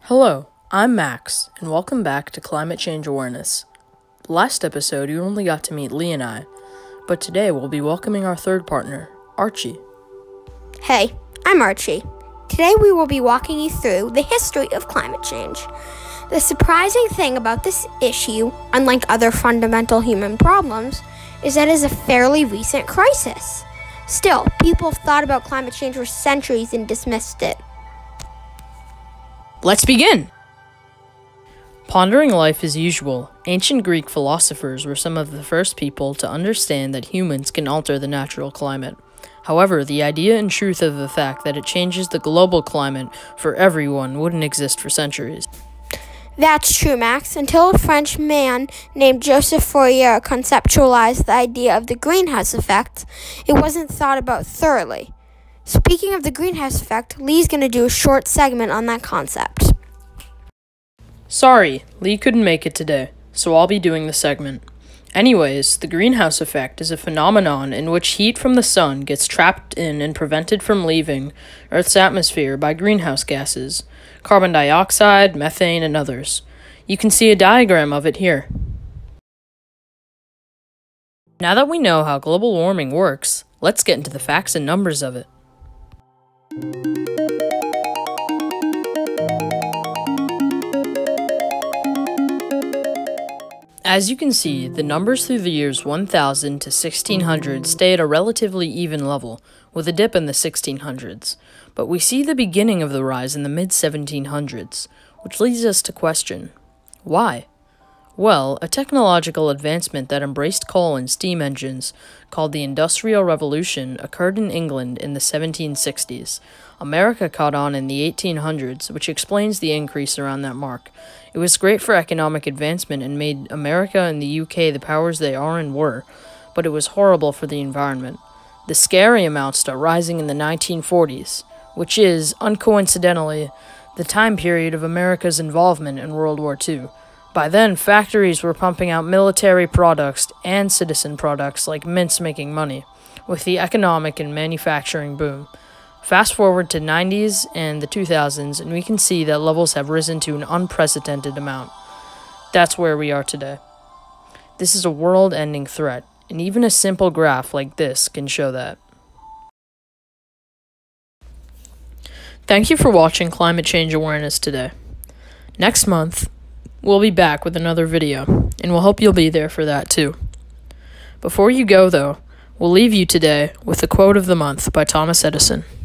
Hello, I'm Max, and welcome back to Climate Change Awareness. Last episode, you only got to meet Lee and I, but today we'll be welcoming our third partner, Archie. Hey, I'm Archie. Today we will be walking you through the history of climate change. The surprising thing about this issue, unlike other fundamental human problems, is that it is a fairly recent crisis. Still, people have thought about climate change for centuries and dismissed it. Let's begin! Pondering life as usual, ancient Greek philosophers were some of the first people to understand that humans can alter the natural climate. However, the idea and truth of the fact that it changes the global climate for everyone wouldn't exist for centuries. That's true, Max, until a French man named Joseph Fourier conceptualized the idea of the greenhouse effect, it wasn't thought about thoroughly. Speaking of the greenhouse effect, Lee's going to do a short segment on that concept. Sorry, Lee couldn't make it today, so I'll be doing the segment. Anyways, the greenhouse effect is a phenomenon in which heat from the sun gets trapped in and prevented from leaving Earth's atmosphere by greenhouse gases, carbon dioxide, methane, and others. You can see a diagram of it here. Now that we know how global warming works, let's get into the facts and numbers of it. As you can see, the numbers through the years 1000 to 1600 stay at a relatively even level, with a dip in the 1600s, but we see the beginning of the rise in the mid-1700s, which leads us to question, why? Well, a technological advancement that embraced coal and steam engines, called the Industrial Revolution, occurred in England in the 1760s. America caught on in the 1800s, which explains the increase around that mark. It was great for economic advancement and made America and the UK the powers they are and were, but it was horrible for the environment. The scary amounts start rising in the 1940s, which is, uncoincidentally, the time period of America's involvement in World War II. By then, factories were pumping out military products and citizen products like mints making money, with the economic and manufacturing boom. Fast forward to 90s and the 2000s, and we can see that levels have risen to an unprecedented amount. That's where we are today. This is a world-ending threat, and even a simple graph like this can show that. Thank you for watching Climate Change Awareness today. Next month, we'll be back with another video, and we'll hope you'll be there for that too. Before you go, though, we'll leave you today with the quote of the month by Thomas Edison.